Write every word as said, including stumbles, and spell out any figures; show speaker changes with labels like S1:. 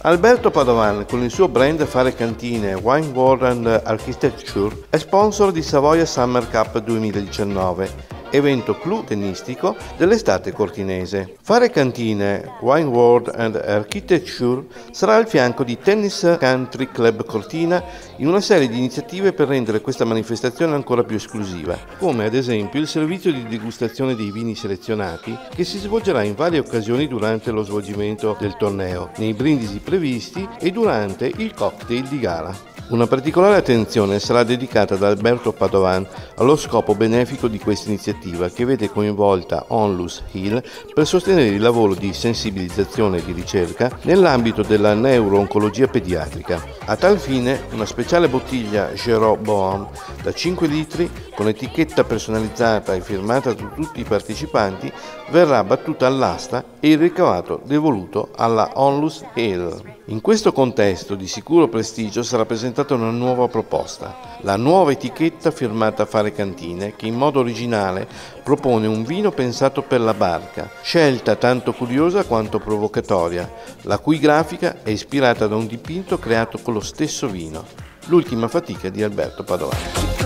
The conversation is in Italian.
S1: Alberto Padovan, con il suo brand Fare Cantine Wine World and Architecture, è sponsor di Savoia Summer Cup duemiladiciannove, evento clou tennistico dell'estate cortinese. Fare Cantine Wine World and Architecture sarà al fianco di Tennis Country Club Cortina in una serie di iniziative per rendere questa manifestazione ancora più esclusiva, come ad esempio il servizio di degustazione dei vini selezionati che si svolgerà in varie occasioni durante lo svolgimento del torneo, nei brindisi previsti e durante il cocktail di gara. Una particolare attenzione sarà dedicata da Alberto Padovan allo scopo benefico di questa iniziativa, che vede coinvolta Onlus Heal per sostenere il lavoro di sensibilizzazione e di ricerca nell'ambito della neuro-oncologia pediatrica. A tal fine, una speciale bottiglia Jeroboam da cinque litri con etichetta personalizzata e firmata da tutti i partecipanti verrà battuta all'asta e il ricavato devoluto alla Onlus Heal. In questo contesto di sicuro prestigio sarà presentata una nuova proposta, la nuova etichetta firmata Fare Cantine, che in modo originale propone un vino pensato per la barca, scelta tanto curiosa quanto provocatoria, la cui grafica è ispirata da un dipinto creato con lo stesso vino, l'ultima fatica di Alberto Padovan.